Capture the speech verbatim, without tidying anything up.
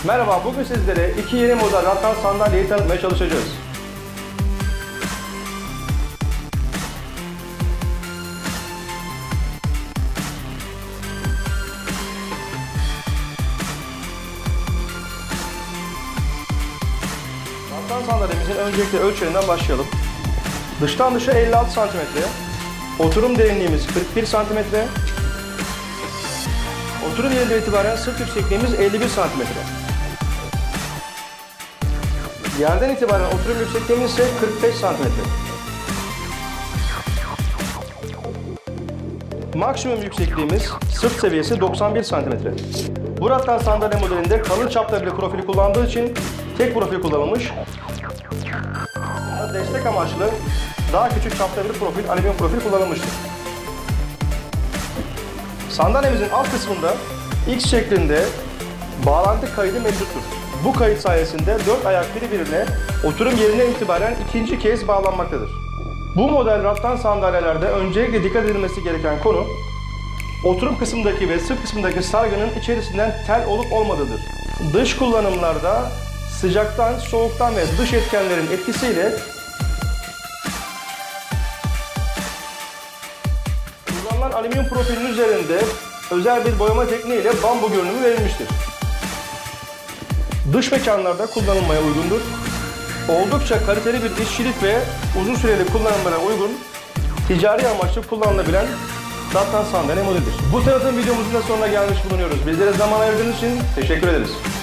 Merhaba, bugün sizlere iki yeni model rattan sandalyeyi tanıtmaya çalışacağız. Rattan sandalyemizin öncelikle ölçülerinden başlayalım. Dıştan dışa elli altı santimetre, oturum derinliğimiz kırk bir santimetre, oturum yerinden itibaren sırt yüksekliğimiz elli bir santimetre. Yerden itibaren oturum yüksekliğimiz ise kırk beş santimetre. Maksimum yüksekliğimiz sırt seviyesi doksan bir santimetre. Bu rattan sandalye modelinde kalın çapta bir profili kullandığı için tek profil kullanılmış. Destek amaçlı daha küçük çapta bir profil, alüminyum profil kullanılmıştır. Sandalyemizin alt kısmında X şeklinde bağlantı kaydı mevcuttur. Bu kayıt sayesinde dört ayak birbirine oturum yerine itibaren ikinci kez bağlanmaktadır. Bu model rattan sandalyelerde öncelikle dikkat edilmesi gereken konu, oturum kısmındaki ve sırt kısmındaki sargının içerisinden tel olup olmadığıdır. Dış kullanımlarda sıcaktan, soğuktan ve dış etkenlerin etkisiyle kullanılan alüminyum profilin üzerinde özel bir boyama tekniğiyle bambu görünümü verilmiştir. Dış mekanlarda kullanılmaya uygundur. Oldukça kaliteli bir işçilik ve uzun süreli kullanımlara uygun, ticari amaçlı kullanılabilen rattan sandalye modelidir. Bu tanıtım videomuzun da sonuna gelmiş bulunuyoruz. Bizlere zaman ayırdığınız için teşekkür ederiz.